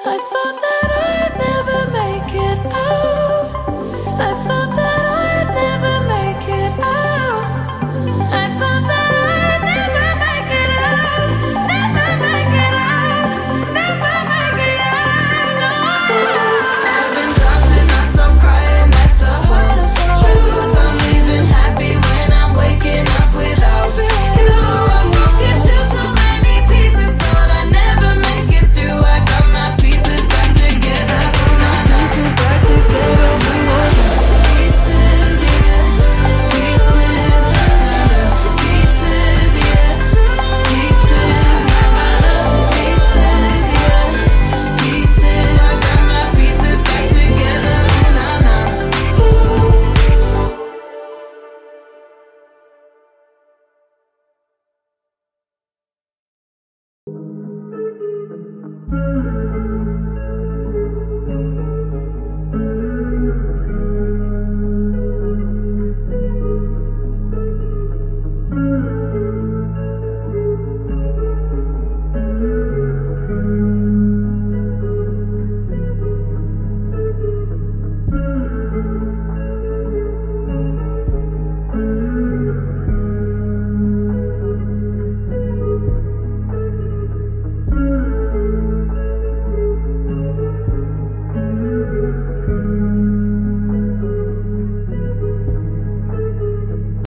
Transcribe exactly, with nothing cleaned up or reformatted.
I thought that I'd never make it out. I thought that I'd never make it out. I thought that I'd never make it out. Never make it out. Never make it out. No. I've been toxic, I stop crying, that's the whole truth. I'm leaving happy when I'm waking up without you. I broke into so many pieces, thought I'd never make it through. I got my pieces back together. My pieces back together. Pieces, yeah. Pieces, pieces, yeah. Pieces, pieces, yeah. Pieces, I got my pieces back together. Nah, nah. Ooh.